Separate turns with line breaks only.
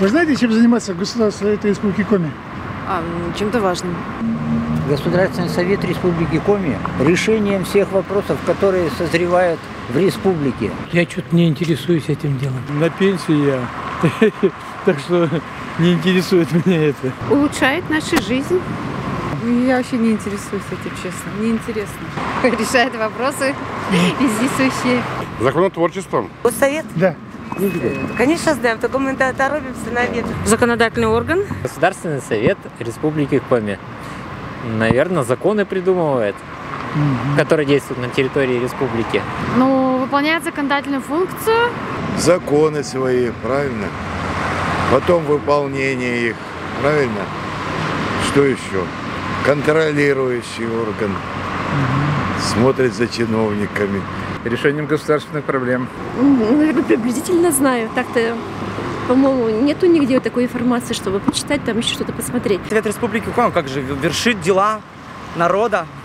Вы знаете, чем занимается Государственный совет Республики Коми?
Чем-то важным.
Государственный совет Республики Коми решением всех вопросов, которые созревают в республике.
Я что-то не интересуюсь этим делом.
На пенсии я, так что не интересует меня это.
Улучшает нашу жизнь.
Я вообще не интересуюсь этим, честно. Неинтересно. Решает вопросы вездесущие.
Законотворчеством.
Госсовет?
Да.
Конечно, знаем, только мы торопимся на обед.
Законодательный орган.
Государственный совет Республики Коми. Наверное, законы придумывает, которые действуют на территории республики.
Ну, выполняет законодательную функцию.
Законы свои, правильно? Потом выполнение их, правильно? Что еще? Контролирующий орган. Смотрит за чиновниками.
Решением государственных проблем.
Наверное, приблизительно знаю. Так-то, по-моему, нету нигде такой информации, чтобы почитать, там еще что-то посмотреть.
Совет Республики Коми, как же, вершит дела народа,